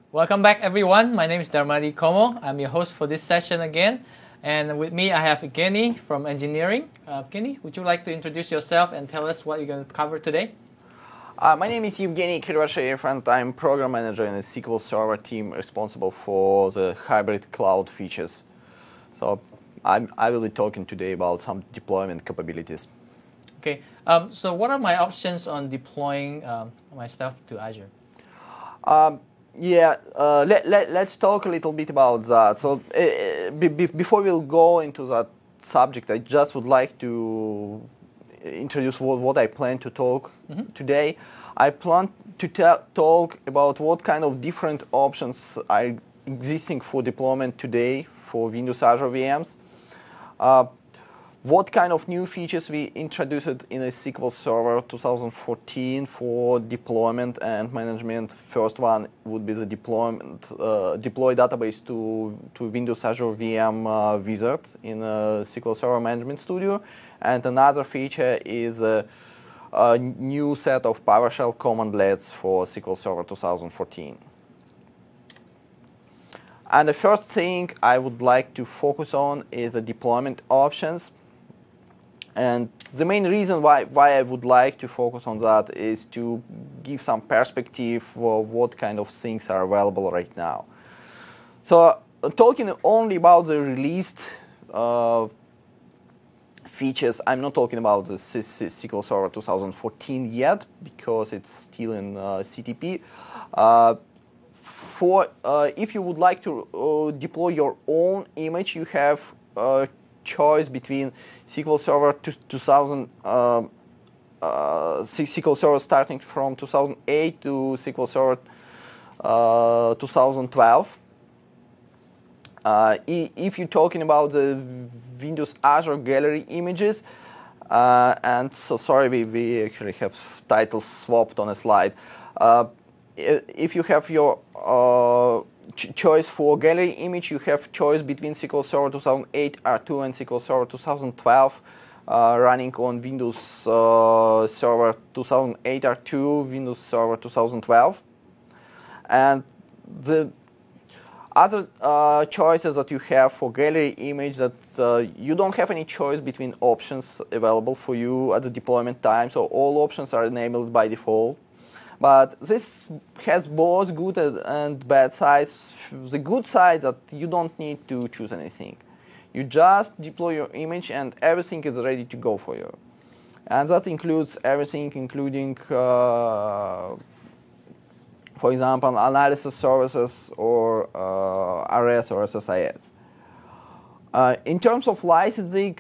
Welcome back, everyone. My name is Darmadi Komo. I'm your host for this session again. And with me, I have Evgeny from engineering. Evgeny, would you like to introduce yourself and tell us what you're going to cover today? My name is Evgeny Kirvashev, and I'm program manager in the SQL Server team responsible for the hybrid cloud features. So I will be talking today about some deployment capabilities. Okay. So what are my options on deploying my stuff to Azure? Let's talk a little bit about that. So before we'll go into that subject, I just would like to introduce what I plan to talk today. I plan to talk about what kind of different options are existing for deployment today for Windows Azure VMs. What kind of new features we introduced in a SQL Server 2014 for deployment and management. First one would be the deploy database to Windows Azure VM wizard in SQL Server Management Studio. And another feature is a new set of PowerShell commandlets for SQL Server 2014. And the first thing I would like to focus on is the deployment options. And the main reason why I would like to focus on that is to give some perspective for what kind of things are available right now. So talking only about the released features, I'm not talking about the SQL Server 2014 yet because it's still in CTP. If you would like to deploy your own image, you have choice between SQL Server 2000, SQL Server starting from 2008 to SQL Server 2012. If you're talking about the Windows Azure Gallery images, and so sorry, we actually have titles swapped on a slide. If you have your choice for gallery image, you have choice between SQL Server 2008 R2 and SQL Server 2012 running on Windows Server 2008 R2, Windows Server 2012. And the other choices that you have for gallery image that you don't have any choice between options available for you at the deployment time, so all options are enabled by default. But this has both good and bad sides. The good side that you don't need to choose anything. You just deploy your image and everything is ready to go for you. And that includes everything, including, for example, analysis services or RS or SSIS. In terms of licensing,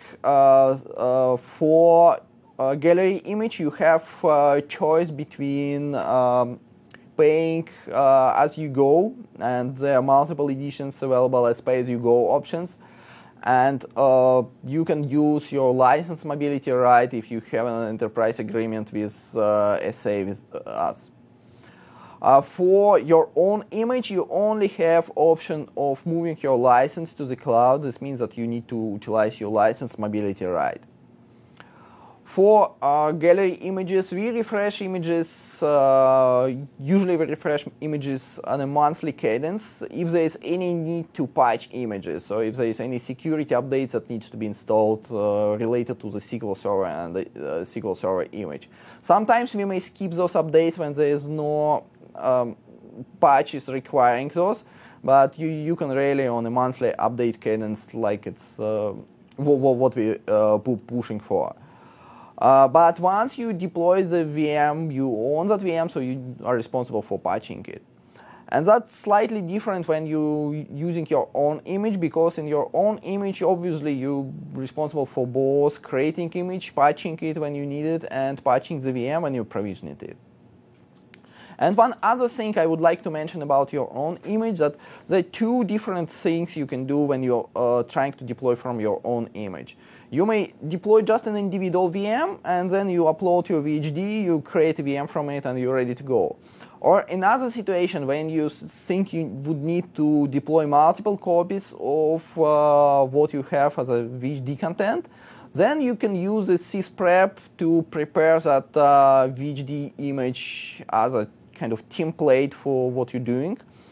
for gallery image, you have choice between paying as you go, and there are multiple editions available as pay as you go options, and you can use your license mobility right if you have an enterprise agreement with SA with us. For your own image, you only have option of moving your license to the cloud. This means that you need to utilize your license mobility right. For gallery images, we refresh images, usually we refresh images on a monthly cadence if there is any need to patch images, so if there is any security updates that needs to be installed related to the SQL Server and the SQL Server image. Sometimes we may skip those updates when there is no patches requiring those, but you can really on a monthly update cadence like it's what we're pushing for. But once you deploy the VM, you own that VM, so you are responsible for patching it. And that's slightly different when you're using your own image, because in your own image, obviously, you're responsible for both creating image, patching it when you need it, and patching the VM when you provision it. And one other thing I would like to mention about your own image, that there are two different things you can do when you're trying to deploy from your own image. You may deploy just an individual VM, and then you upload your VHD, you create a VM from it, and you're ready to go. Or another situation when you think you would need to deploy multiple copies of what you have as a VHD content, then you can use the sysprep to prepare that VHD image as a kind of template for what you're doing.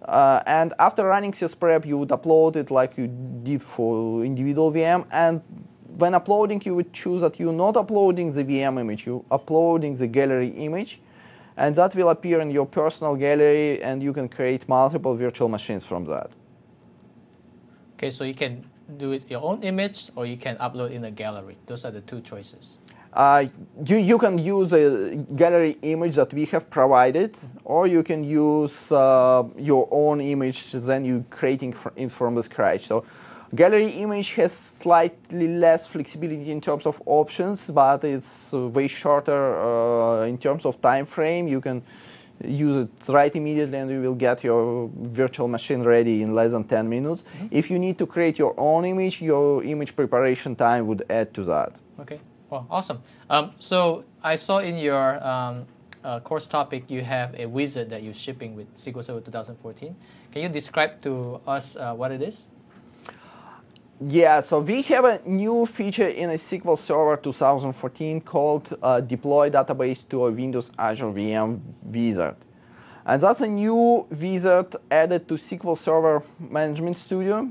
And after running sysprep, you would upload it like you did for individual VM. And when uploading, you would choose that you're not uploading the VM image, you're uploading the gallery image. And that will appear in your personal gallery, and you can create multiple virtual machines from that. Okay, so you can do it your own image, or you can upload in a gallery. Those are the two choices. You can use a gallery image that we have provided, or you can use your own image, then you creating it from the scratch. So gallery image has slightly less flexibility in terms of options, but it's way shorter in terms of time frame. You can use it right immediately, and you will get your virtual machine ready in less than 10 minutes. Mm-hmm. If you need to create your own image, your image preparation time would add to that. Okay. Well, awesome. So I saw in your course topic you have a wizard that you're shipping with SQL Server 2014. Can you describe to us what it is? Yeah, so we have a new feature in a SQL Server 2014 called Deploy Database to a Windows Azure VM Wizard. And that's a new wizard added to SQL Server Management Studio.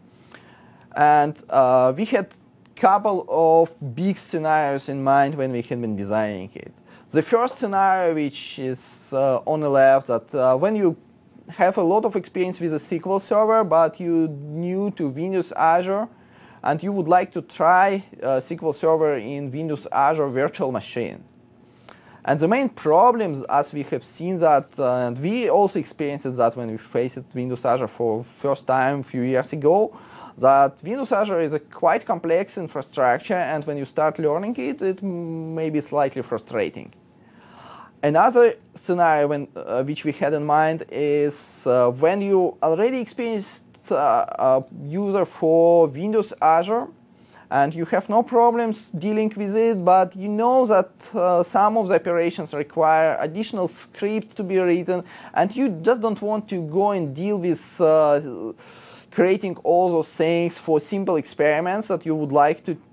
And we had couple of big scenarios in mind when we had been designing it. The first scenario, which is on the left, that when you have a lot of experience with a SQL Server, but you're new to Windows Azure, and you would like to try SQL Server in Windows Azure virtual machine. And the main problem, as we have seen that, and we also experienced that when we faced Windows Azure for first time a few years ago, that Windows Azure is a quite complex infrastructure, and when you start learning it, it may be slightly frustrating. Another scenario which we had in mind is when you already experienced a user for Windows Azure, and you have no problems dealing with it, but you know that some of the operations require additional scripts to be written, and you just don't want to go and deal with creating all those things for simple experiments that you would like to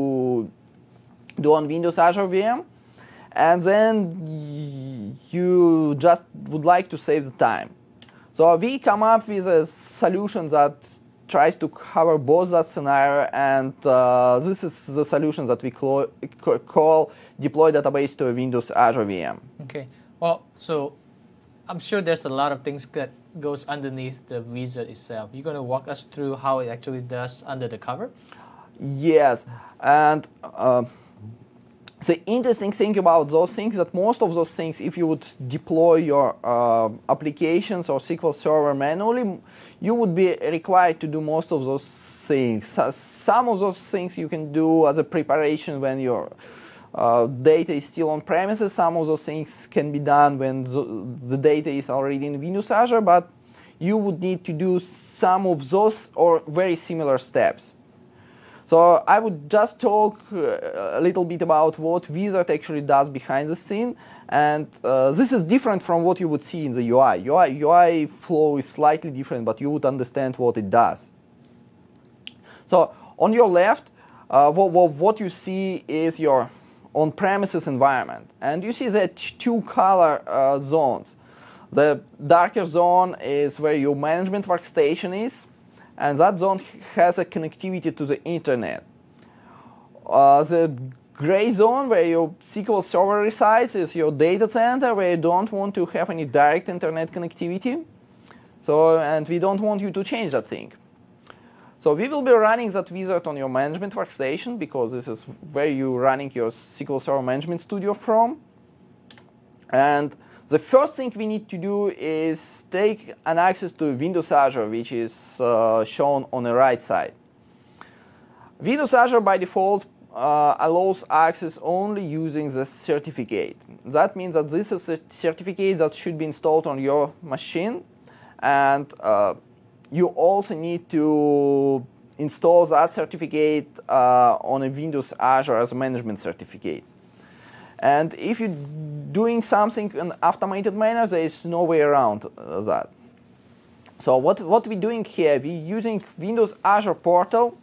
do on Windows Azure VM, and then you just would like to save the time. So we come up with a solution that tries to cover both that scenario, and this is the solution that we call Deploy Database to a Windows Azure VM. Okay. Well, so I'm sure there's a lot of things that goes underneath the wizard itself. You're going to walk us through how it actually does under the cover? Yes, and the interesting thing about those things that most of those things, if you would deploy your applications or SQL Server manually, you would be required to do most of those things. Some of those things you can do as a preparation when your data is still on premises. Some of those things can be done when the data is already in Windows Azure, but you would need to do some of those or very similar steps. So I would just talk a little bit about what Wizard actually does behind the scene, and this is different from what you would see in the UI. UI flow is slightly different, but you would understand what it does. So on your left, what you see is your on-premises environment, and you see that two color zones. The darker zone is where your management workstation is, and that zone has a connectivity to the Intranet. The gray zone where your SQL Server resides is your data center, where you don't want to have any direct internet connectivity. So, and we don't want you to change that thing. So we will be running that wizard on your management workstation, because this is where you're running your SQL Server Management Studio from. And the first thing we need to do is take an access to Windows Azure, which is shown on the right side. Windows Azure by default allows access only using the certificate. That means that this is a certificate that should be installed on your machine, and you also need to install that certificate on a Windows Azure as a management certificate. And if you're doing something in an automated manner, there is no way around that. So what we're doing here, we're using Windows Azure Portal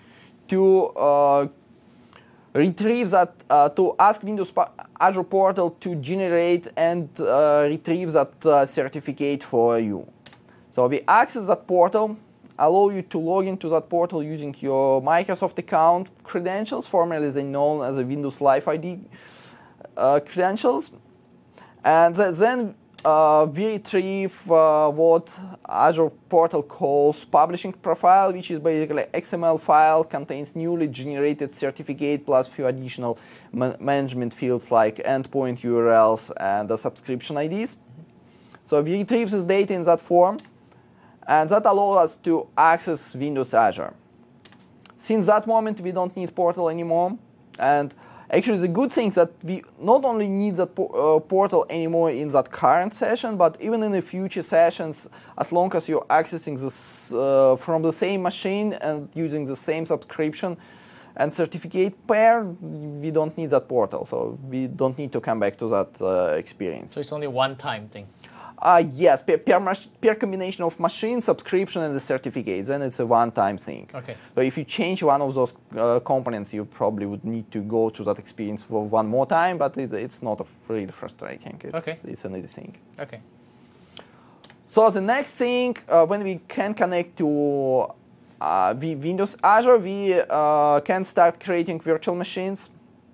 to retrieve that, to ask Windows Azure Portal to generate and retrieve that certificate for you. So we access that portal, allow you to log into that portal using your Microsoft account credentials, formerly they known as a Windows Live ID credentials. And then we retrieve what Azure portal calls publishing profile, which is basically XML file, contains newly generated certificate plus few additional management fields like endpoint URLs and the subscription IDs. So we retrieve this data in that form, and that allows us to access Windows Azure. Since that moment, we don't need portal anymore, and actually, the good thing is that we not only need that portal anymore in that current session, but even in the future sessions, as long as you're accessing this from the same machine and using the same subscription and certificate pair, we don't need that portal. So we don't need to come back to that experience. So it's only one-time thing? Yes, per combination of machine, subscription, and the certificate, then it's a one-time thing. Okay. So if you change one of those components, you probably would need to go to that experience for one more time, but it's not really frustrating. It's an easy thing. Okay. So the next thing, when we can connect to Windows Azure, we can start creating virtual machines.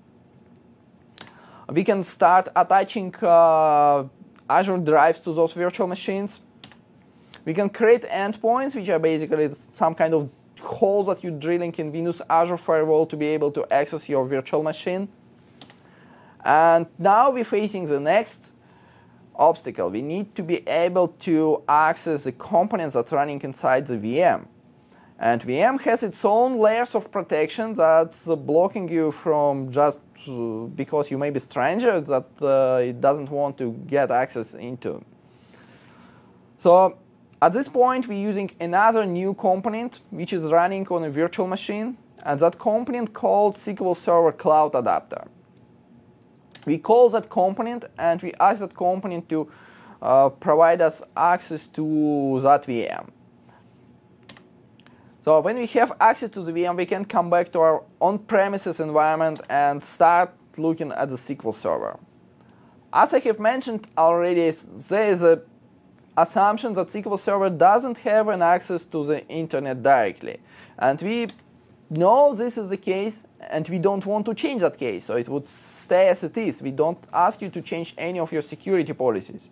We can start attaching Azure drives to those virtual machines. We can create endpoints, which are basically some kind of holes that you're drilling in Windows Azure firewall to be able to access your virtual machine. And now we're facing the next obstacle. We need to be able to access the components that are running inside the VM. And VM has its own layers of protection that's blocking you from just because you may be stranger that it doesn't want to get access into. So at this point, we're using another new component which is running on a virtual machine, and that component called SQL Server Cloud Adapter. We call that component and we ask that component to provide us access to that VM. So when we have access to the VM, we can come back to our on-premises environment and start looking at the SQL Server. As I have mentioned already, there is an assumption that SQL Server doesn't have an access to the internet directly. And we know this is the case, and we don't want to change that case. So it would stay as it is. We don't ask you to change any of your security policies.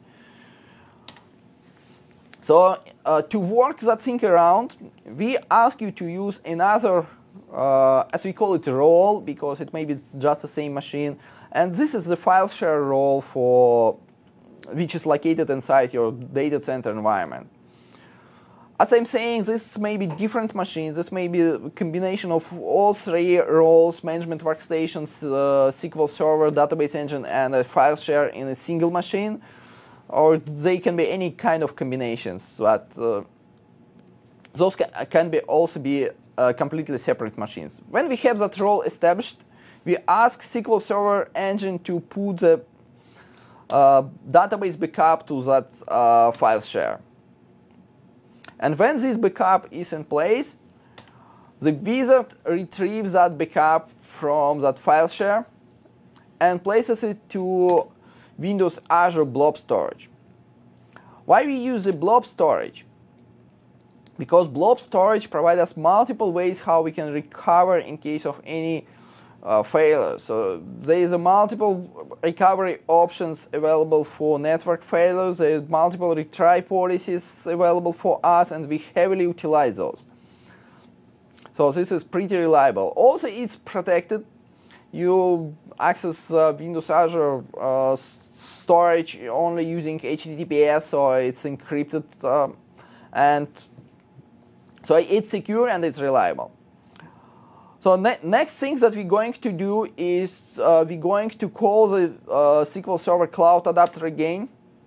So to work that thing around, we ask you to use another, as we call it, role, because it may be just the same machine. And this is the file share role which is located inside your data center environment. As I'm saying, this may be different machines. This may be a combination of all three roles: management workstations, SQL Server, database engine, and a file share in a single machine. Or they can be any kind of combinations. But those can also be completely separate machines. When we have that role established, we ask SQL Server engine to put the database backup to that file share. And when this backup is in place, the wizard retrieves that backup from that file share and places it to Windows Azure Blob Storage. Why we use the Blob Storage? Because Blob Storage provides us multiple ways how we can recover in case of any failure. So there is a multiple recovery options available for network failures. There is multiple retry policies available for us, and we heavily utilize those. So this is pretty reliable. Also, it's protected. You access Windows Azure storage only using HTTPS, so it's encrypted, and so it's secure and it's reliable. So next thing that we're going to do is we're going to call the SQL Server Cloud Adapter again.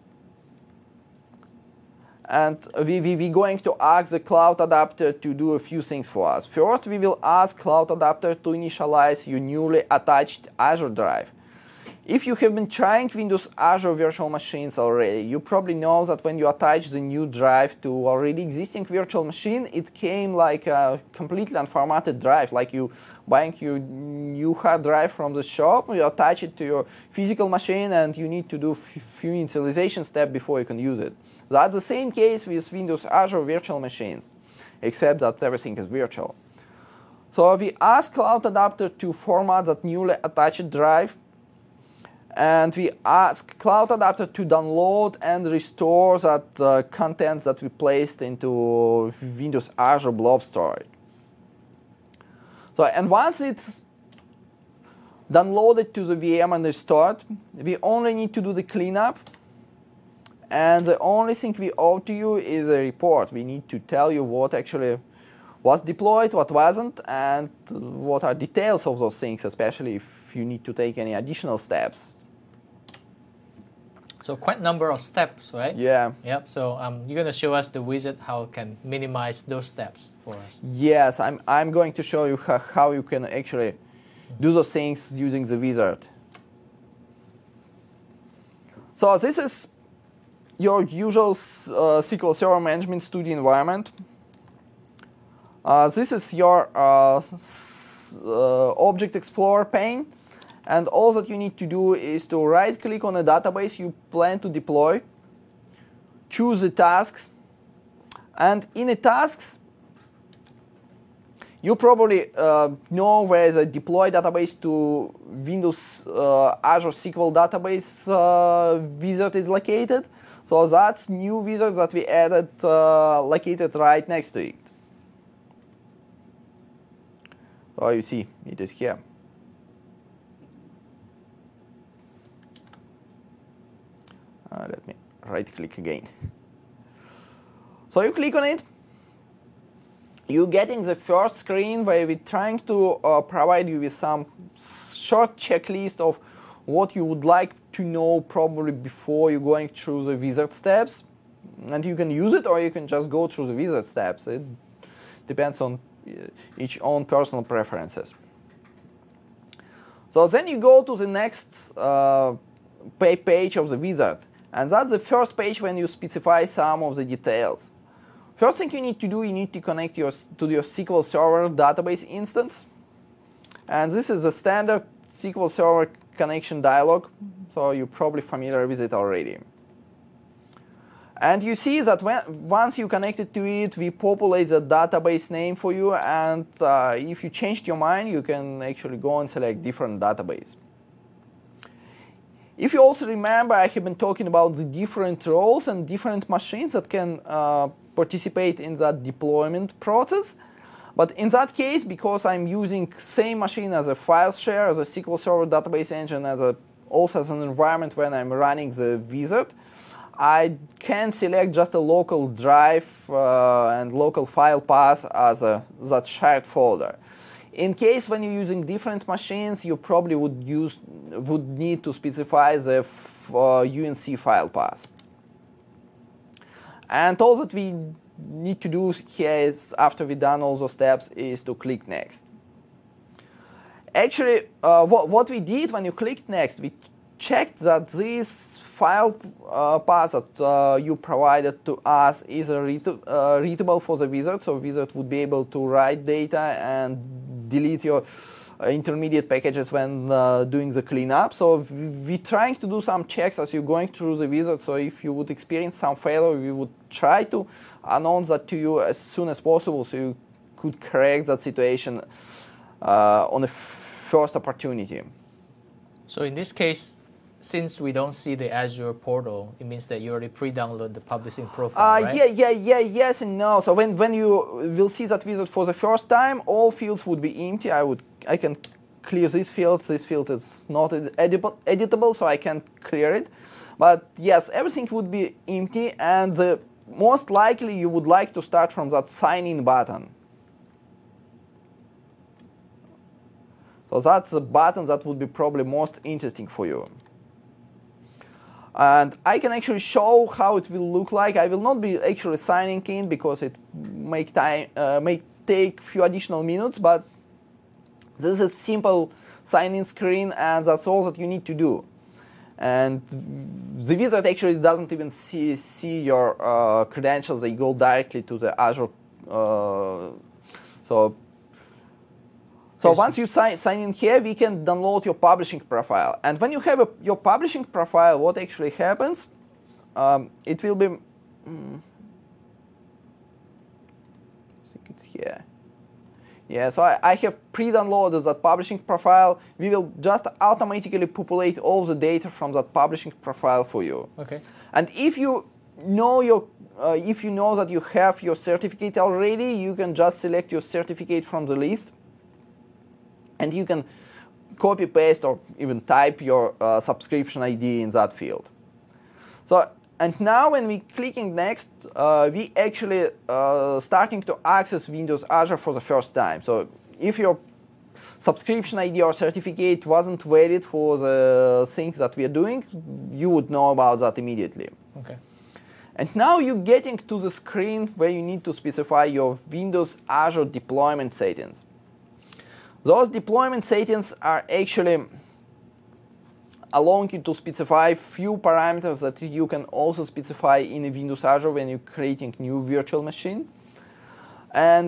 And we're going to ask the Cloud Adapter to do a few things for us. First, we will ask Cloud Adapter to initialize your newly attached Azure drive. If you have been trying Windows Azure virtual machines already, you probably know that when you attach the new drive to already existing virtual machine, it came like a completely unformatted drive, like you buying your new hard drive from the shop, you attach it to your physical machine, and you need to do few initialization steps before you can use it. That's the same case with Windows Azure virtual machines, except that everything is virtual. So we ask Cloud Adapter to format that newly attached drive, and we ask Cloud Adapter to download and restore that content that we placed into Windows Azure blob storage. So, and once it's downloaded to the VM and restored, we only need to do the cleanup. And the only thing we owe to you is a report. We need to tell you what actually was deployed, what wasn't, and what are details of those things, especially if you need to take any additional steps. So quite a number of steps, right? Yeah. Yep. So you're going to show us the wizard how it can minimize those steps for us. Yes, I'm going to show you how you can actually do those things using the wizard. So this is your usual SQL Server Management Studio environment. This is your Object Explorer pane. And all that you need to do is to right-click on a database you plan to deploy, choose the tasks, and in the tasks, you probably know where the deploy database to Windows Azure SQL database wizard is located. So that's new wizard that we added located right next to it. So you see, it is here. Let me right-click again. So you click on it. You're getting the first screen where we're trying to provide you with some short checklist of what you would like to know probably before you're going through the wizard steps. And you can use it or you can just go through the wizard steps. It depends on each own personal preferences. So then you go to the next page of the wizard. And that's the first page when you specify some of the details. First thing you need to do, you need to connect to your SQL Server database instance. And this is a standard SQL Server connection dialog, so you're probably familiar with it already. And you see that once you connected to it, we populate the database name for you. And if you changed your mind, you can actually go and select different database. If you also remember, I have been talking about the different roles and different machines that can participate in that deployment process. But in that case, because I'm using same machine as a file share, as a SQL Server database engine, also as an environment when I'm running the wizard, I can select just a local drive and local file path as that shared folder. In case when you're using different machines, you probably would need to specify the UNC file path. And all that we need to do here is, after we've done all those steps, is to click Next. Actually, what we did when you clicked Next, we checked that this file path that you provided to us is readable for the wizard, so wizard would be able to write data and delete your intermediate packages when doing the cleanup. So we're trying to do some checks as you're going through the wizard, so if you would experience some failure, we would try to announce that to you as soon as possible so you could correct that situation on the first opportunity. So in this case, since we don't see the Azure portal, it means that you already pre-download the publishing profile, right? Yes and no. So when you will see that wizard for the first time, all fields would be empty. I can clear these fields. This field is not editable, so I can clear it. But yes, everything would be empty, and most likely you would like to start from that sign in button. So that's the button that would be probably most interesting for you. And I can actually show how it will look like. I will not be actually signing in because it may take a few additional minutes, but this is a simple sign-in screen, and that's all that you need to do. And the wizard actually doesn't even see your credentials. They go directly to the Azure. So once you sign in here, we can download your publishing profile. And when you have your publishing profile, what actually happens? It will be. I think it's here. Yeah, so I have pre-downloaded that publishing profile. We will just automatically populate all the data from that publishing profile for you. Okay. And if you know that you have your certificate already, you can just select your certificate from the list, and you can copy paste or even type your subscription ID in that field. So. And now when we clicking next, we actually starting to access Windows Azure for the first time. So if your subscription ID or certificate wasn't valid for the things that we are doing, you would know about that immediately. Okay. And now you're getting to the screen where you need to specify your Windows Azure deployment settings. Those deployment settings are actually allowing you to specify few parameters that you can also specify in a Windows Azure when you're creating new virtual machine. And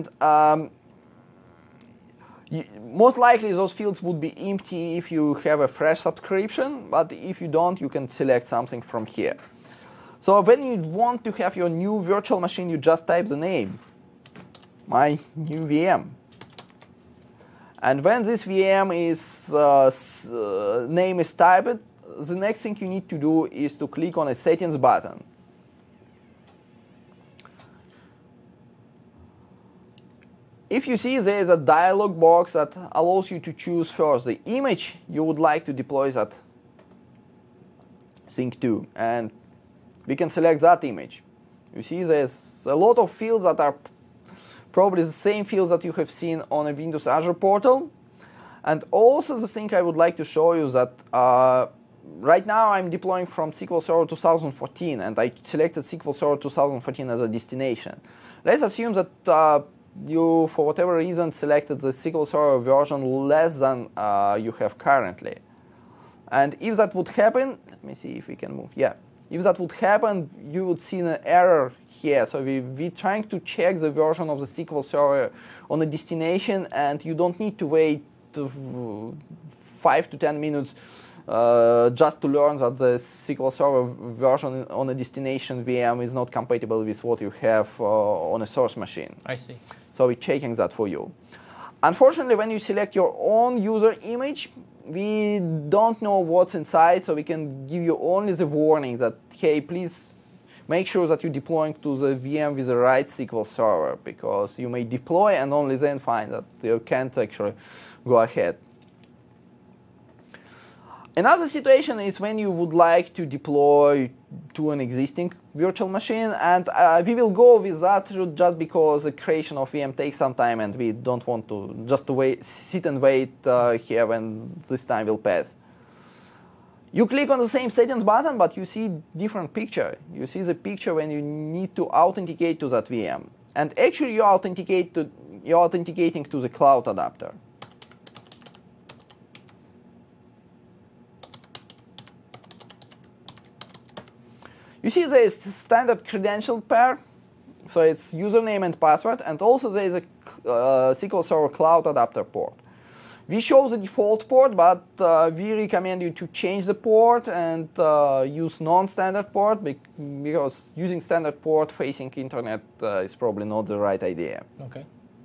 most likely those fields would be empty if you have a fresh subscription, but if you don't, you can select something from here. So when you want to have your new virtual machine, you just type the name, my new VM. And when this VM name is typed, the next thing you need to do is to click on a settings button. If you see, there is a dialog box that allows you to choose first the image you would like to deploy that thing to, and we can select that image. You see, there's a lot of fields that are probably the same fields that you have seen on a Windows Azure portal. And also the thing I would like to show you that right now I'm deploying from SQL Server 2014, and I selected SQL Server 2014 as a destination. Let's assume that you, for whatever reason, selected the SQL Server version less than you have currently. And if that would happen, let me see if we can move. Yeah. If that would happen, you would see an error here. So we're trying to check the version of the SQL Server on a destination, and you don't need to wait 5 to 10 minutes just to learn that the SQL Server version on a destination VM is not compatible with what you have on a source machine. I see. So we're checking that for you. Unfortunately, when you select your own user image, we don't know what's inside, so we can give you only the warning that, hey, please make sure that you're deploying to the VM with the right SQL Server, because you may deploy and only then find that you can't actually go ahead. Another situation is when you would like to deploy to an existing virtual machine, and we will go with that route just because the creation of VM takes some time, and we don't want to just sit and wait here when this time will pass. You click on the same settings button, but you see different picture. You see the picture when you need to authenticate to that VM, and actually you're authenticating to the cloud adapter. You see there is standard credential pair, so it's username and password, and also there is a SQL Server Cloud Adapter port. We show the default port, but we recommend you to change the port and use non-standard port, because using standard port facing Intranet is probably not the right idea. Okay.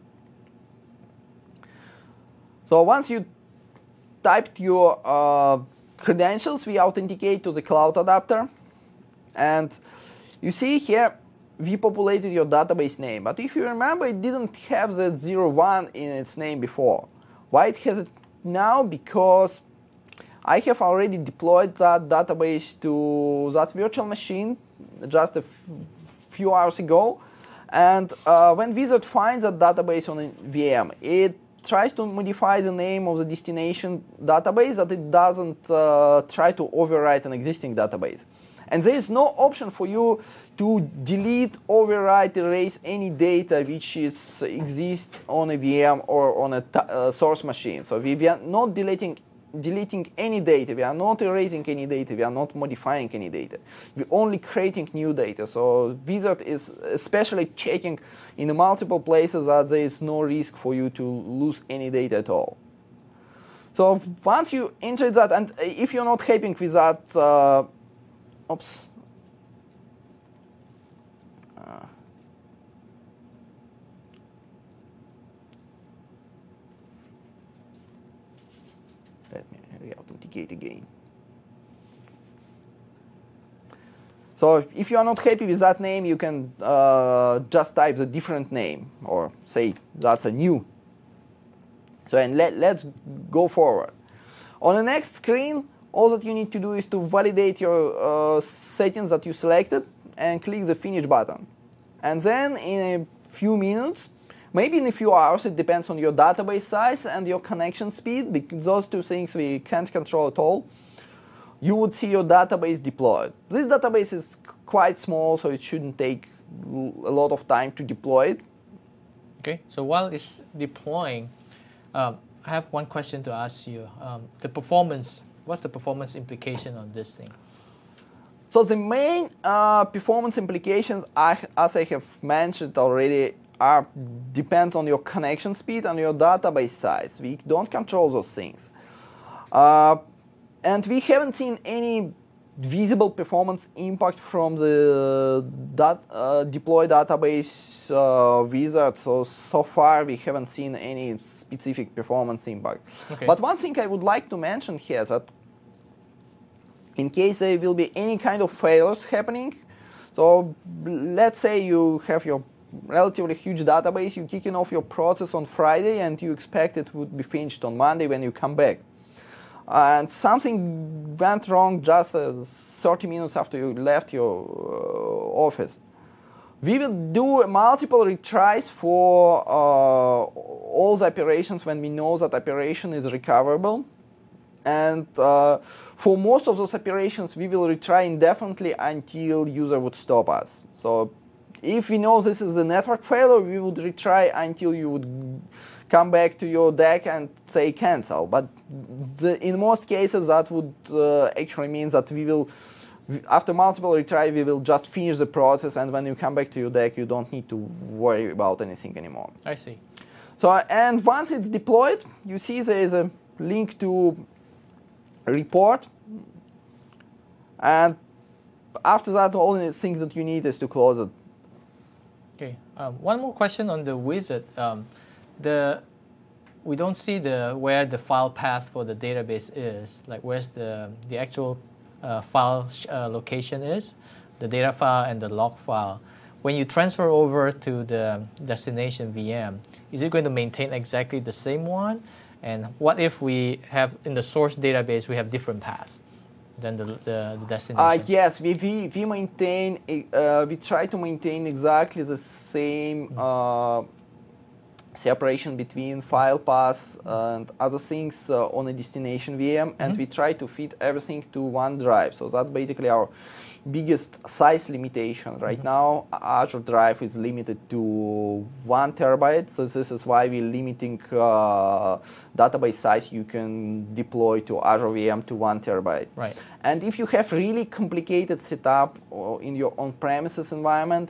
So once you typed your credentials, we authenticate to the cloud adapter. And you see here, we populated your database name. But if you remember, it didn't have the 01 in its name before. Why it has it now? Because I have already deployed that database to that virtual machine just a few hours ago. And when Wizard finds that database on a VM, it tries to modify the name of the destination database, that it doesn't try to overwrite an existing database. And there is no option for you to delete, overwrite, erase any data which exists on a VM or on a source machine. So we are not deleting deleting any data, we are not erasing any data, we are not modifying any data. We're only creating new data. So Wizard is especially checking in multiple places that there is no risk for you to lose any data at all. So once you enter that, and if you're not happy with that, oops. Let me re-authenticate again. So if you are not happy with that name, you can just type the different name, or say that's a new. So and let's go forward. On the next screen, all that you need to do is to validate your settings that you selected and click the Finish button. And then in a few minutes, maybe in a few hours, it depends on your database size and your connection speed, because those two things we can't control at all, you would see your database deployed. This database is quite small, so it shouldn't take a lot of time to deploy it. Okay, so while it's deploying, I have one question to ask you. The performance, what's the performance implication on this thing? So the main performance implications, as I have mentioned already, depend on your connection speed and your database size. We don't control those things. And we haven't seen any visible performance impact from the deployed database Wizard. So far, we haven't seen any specific performance impact. Okay. But one thing I would like to mention here is that in case there will be any kind of failures happening, so let's say you have your relatively huge database, you're kicking off your process on Friday, and you expect it would be finished on Monday when you come back. And something went wrong just 30 minutes after you left your office. We will do multiple retries for all the operations when we know that operation is recoverable. And for most of those operations, we will retry indefinitely until user would stop us. So if we know this is a network failure, we would retry until you would come back to your deck and say cancel. But in most cases, that would actually mean that we will, after multiple retry, we will just finish the process, and when you come back to your deck, you don't need to worry about anything anymore. I see. So, and once it's deployed, you see there is a link to report, and after that, all the things that you need is to close it. Okay. One more question on the Wizard. We don't see where the file path for the database is, like where's the actual file location is, the data file and the log file. When you transfer over to the destination VM, is it going to maintain exactly the same one? And what if we have in the source database we have different paths than the destination? Yes, we maintain. We try to maintain exactly the same separation between file paths and other things on a destination VM, and we try to fit everything to one drive. So that's basically our biggest size limitation. Right now, Azure Drive is limited to 1 terabyte, so this is why we're limiting database size you can deploy to Azure VM to 1 terabyte. Right. And if you have really complicated setup in your on-premises environment,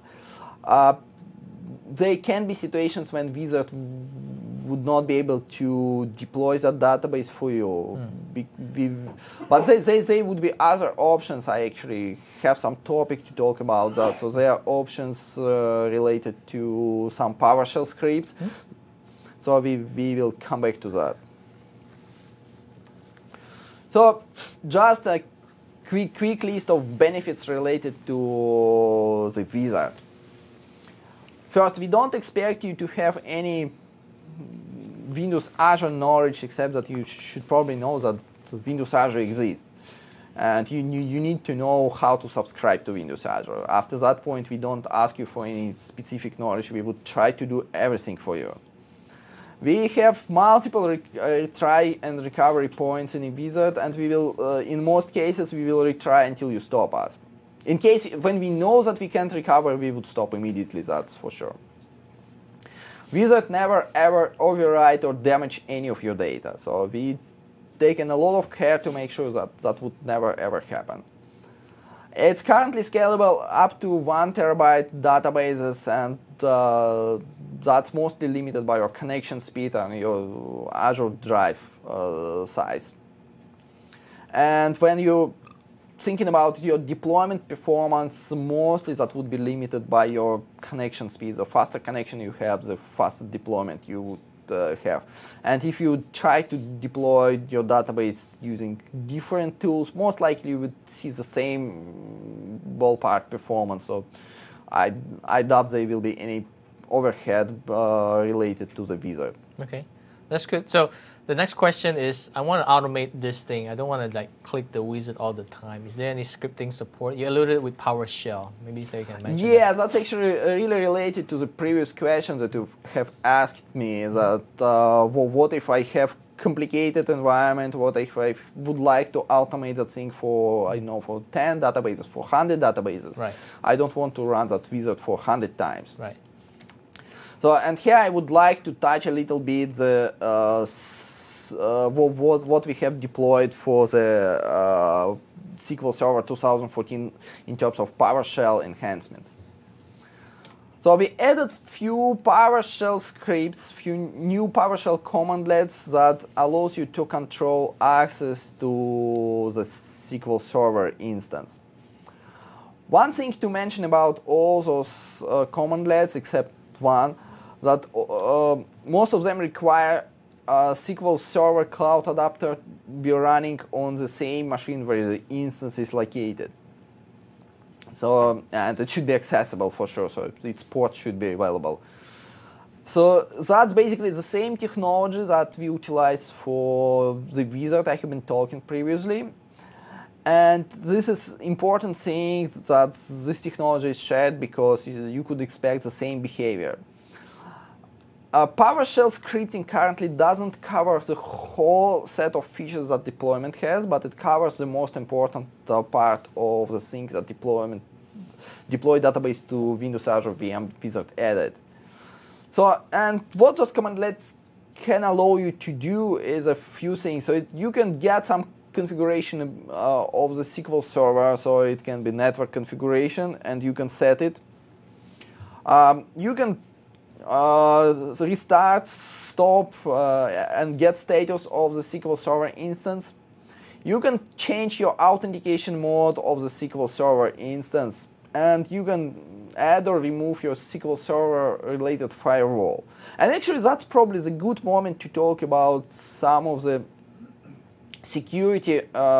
there can be situations when Wizard would not be able to deploy that database for you. But there would be other options. I actually have some topic to talk about that. So there are options related to some PowerShell scripts. So we will come back to that. So just a quick list of benefits related to the Wizard. First, we don't expect you to have any Windows Azure knowledge, except that you should probably know that Windows Azure exists. And you need to know how to subscribe to Windows Azure. After that point, we don't ask you for any specific knowledge. We would try to do everything for you. We have multiple retry and recovery points in a Wizard, and we will, in most cases, we will retry until you stop us. In case, when we know that we can't recover, we would stop immediately, that's for sure. Wizard never ever overwrite or damage any of your data. So we taken a lot of care to make sure that that would never ever happen. It's currently scalable up to 1 terabyte databases, and that's mostly limited by your connection speed and your Azure Drive size. And when you thinking about your deployment performance, mostly that would be limited by your connection speed. The faster connection you have, the faster deployment you would have. And if you try to deploy your database using different tools, most likely you would see the same ballpark performance. So I doubt there will be any overhead related to the wizard. Okay, that's good. So the next question is, I want to automate this thing. I don't want to like click the wizard all the time. Is there any scripting support? You alluded with PowerShell. Maybe you can mention that. That's actually really related to the previous question that you have asked me, that what if I have complicated environment, what if I would like to automate that thing for, I know, for 10 databases, for 100 databases. Right. I don't want to run that wizard for 100 times. Right. So, and here I would like to touch a little bit the what we have deployed for the SQL Server 2014 in terms of PowerShell enhancements. So we added few PowerShell scripts, few new PowerShell commandlets that allows you to control access to the SQL Server instance. One thing to mention about all those commandlets, except one, that most of them require SQL Server Cloud Adapter be running on the same machine where the instance is located. So, and it should be accessible for sure, so its port should be available. So that's basically the same technology that we utilize for the wizard I have been talking previously. And this is important thing that this technology is shared because you could expect the same behavior. PowerShell scripting currently doesn't cover the whole set of features that deployment has, but it covers the most important part of the things that deploy database to Windows Azure VM Wizard added. So, and what those commandlets can allow you to do is a few things. So you can get some configuration of the SQL Server, so it can be network configuration, and you can set it. You can restart, stop, and get status of the SQL Server instance. You can change your authentication mode of the SQL Server instance, and you can add or remove your SQL Server related firewall. And actually that's probably the good moment to talk about some of the security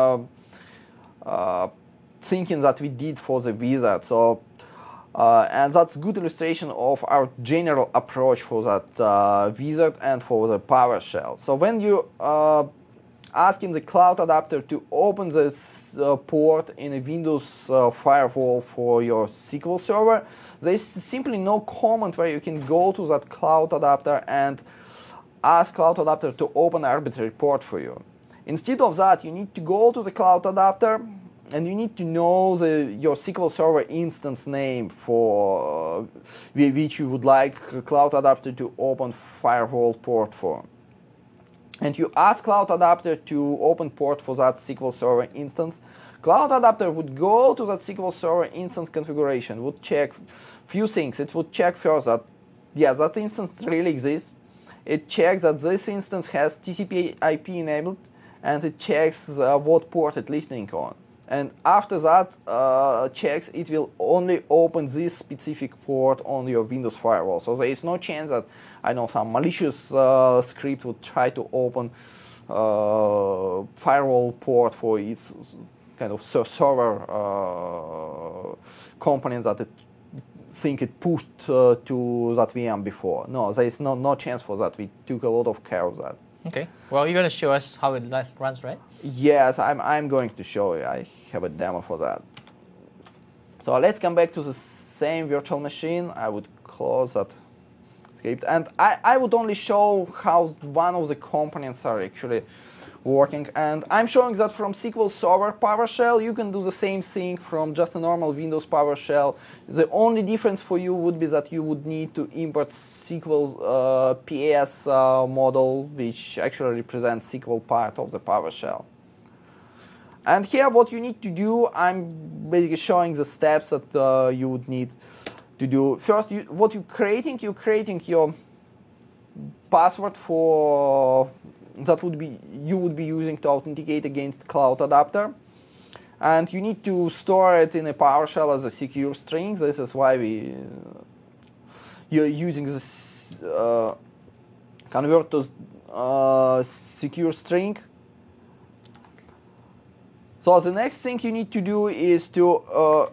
thinking that we did for the wizard. So and that's a good illustration of our general approach for that wizard and for the PowerShell. So when you asking the Cloud Adapter to open this port in a Windows firewall for your SQL Server, there is simply no command where you can go to that Cloud Adapter and ask Cloud Adapter to open an arbitrary port for you. Instead of that, you need to go to the Cloud Adapter and you need to know your SQL Server instance name for which you would like Cloud Adapter to open firewall port for. And you ask Cloud Adapter to open port for that SQL Server instance. Cloud Adapter would go to that SQL Server instance configuration, would check few things. It would check first that, yeah, that instance really exists. It checks that this instance has TCP IP enabled, and it checks what port it's listening on. And after that checks, it will only open this specific port on your Windows firewall. So there is no chance that, I know, some malicious script would try to open firewall port for its kind of server components that it think it pushed to that VM before. No, there is no chance for that. We took a lot of care of that. Okay. Well, you're going to show us how it runs, right? Yes, I'm going to show you. I have a demo for that. So let's come back to the same virtual machine. I would close that script. And I would only show how one of the components are actually working. And I'm showing that from SQL Server PowerShell, you can do the same thing from just a normal Windows PowerShell. The only difference for you would be that you would need to import SQL PS model, which actually represents SQL part of the PowerShell. And here what you need to do, I'm basically showing the steps that you would need to do. First, what you're creating your password for that you would be using to authenticate against Cloud Adapter. And you need to store it in a PowerShell as a secure string. This is why you're using this convert to secure string. So the next thing you need to do is to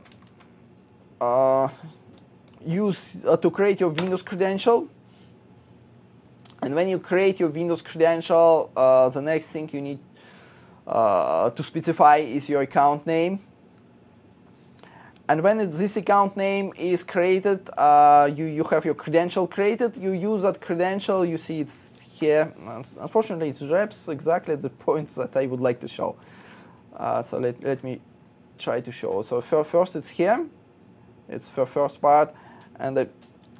create your Windows credential. And when you create your Windows credential, the next thing you need to specify is your account name. And when this account name is created, you have your credential created. You use that credential. You see it's here. Unfortunately, it wraps exactly at the points that I would like to show. So let me try to show. So first it's here. It's the first part. And the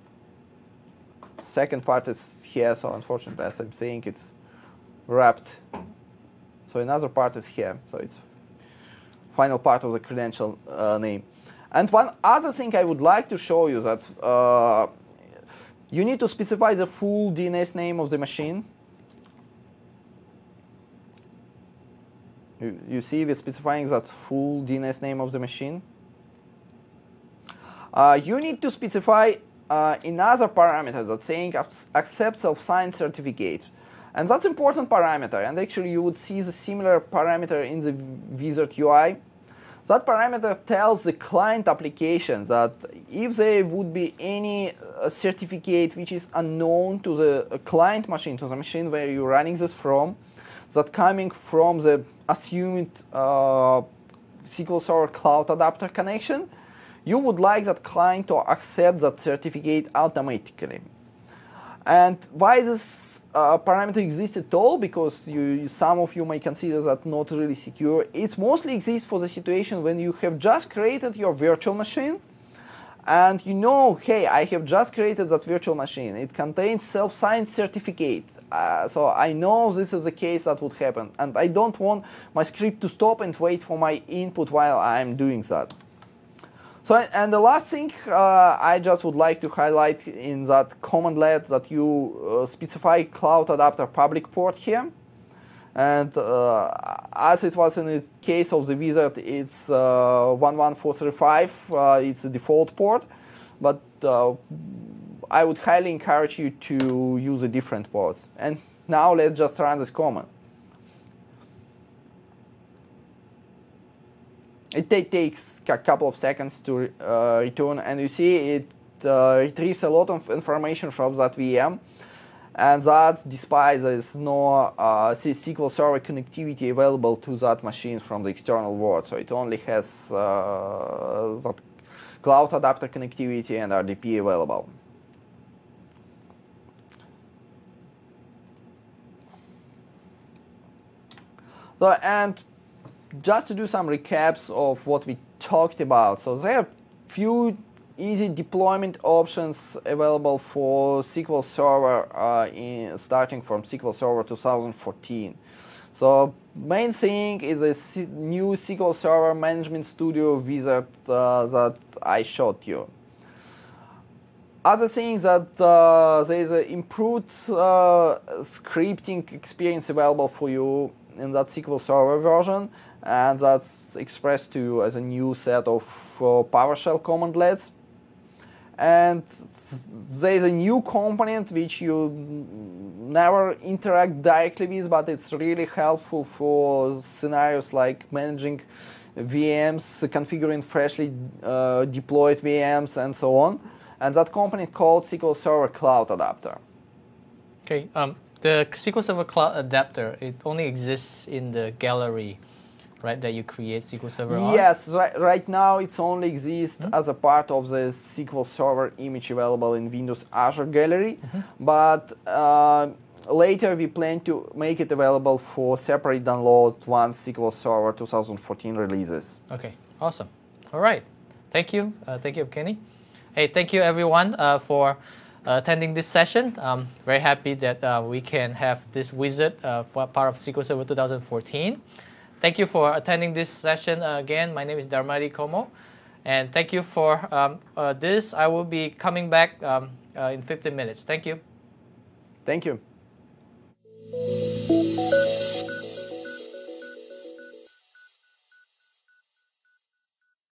second part is here. So unfortunately, as I'm saying, it's wrapped. So another part is here. So it's final part of the credential name. And one other thing I would like to show you that you need to specify the full DNS name of the machine. You see we're specifying that full DNS name of the machine. You need to specify another parameter that's saying accept self-signed certificate. And that's important parameter. And actually you would see the similar parameter in the Wizard UI. That parameter tells the client application that if there would be any certificate which is unknown to the client machine, to the machine where you're running this from, that coming from the assumed SQL Server Cloud Adapter connection, you would like that client to accept that certificate automatically. And why this parameter exists at all? Because some of you may consider that not really secure. It mostly exists for the situation when you have just created your virtual machine, and you know, hey, I have just created that virtual machine. It contains self-signed certificate. So I know this is the case that would happen, and I don't want my script to stop and wait for my input while I'm doing that. So, and the last thing I just would like to highlight in that commandlet that you specify Cloud Adapter public port here. And as it was in the case of the Wizard, it's 11435, it's the default port. But I would highly encourage you to use a different ports. And now let's just run this command. It takes a couple of seconds to return, and you see it retrieves a lot of information from that VM, and that's despite there is no SQL Server connectivity available to that machine from the external world. So it only has that Cloud Adapter connectivity and RDP available. So, and just to do some recaps of what we talked about. So there are few easy deployment options available for SQL Server starting from SQL Server 2014. So main thing is a new SQL Server Management Studio Wizard that I showed you. Other things that there is an improved scripting experience available for you in that SQL Server version, and that's expressed to you as a new set of PowerShell commandlets. And there's a new component which you never interact directly with, but it's really helpful for scenarios like managing VMs, configuring freshly deployed VMs, and so on. And that component called SQL Server Cloud Adapter. Okay. The SQL Server Cloud Adapter, it only exists in the gallery, right, that you create SQL Server on? Yes, right now it only exists as a part of the SQL Server image available in Windows Azure Gallery. But later we plan to make it available for separate download once SQL Server 2014 releases. Okay, awesome. All right. Thank you. Thank you, Kenny. Hey, thank you everyone for attending this session. I'm very happy that we can have this wizard for part of SQL Server 2014. Thank you for attending this session again. My name is Dharmadi Komo. And thank you for this. I will be coming back in 15 minutes. Thank you. Thank you.